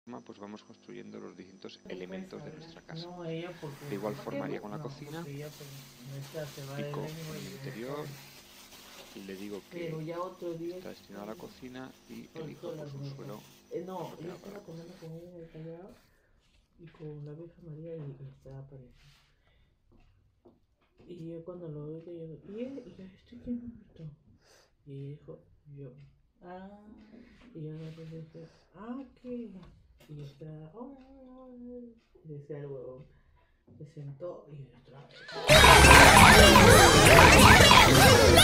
pues vamos construyendo los distintos elementos de nuestra casa. No, ella porque... De igual forma haría con la no, cocina. porque ella, pues, se va Pico lejos el y interior y le digo pero que ya otro día está destinado a la cocina y elijo faltó la pues un droga. suelo No, yo apropiado para estaba la tomando cocina. con ella en el Callao y con la Virgen María y estaba apareciendo. Y yo cuando lo veo, y yo, ¿este quién me gustó? Y dijo, yo, ah, y yo le dije, ah, ¿qué? Y yo estaba, hola, hola, hola. Y decía el huevón, se sentó y otra vez.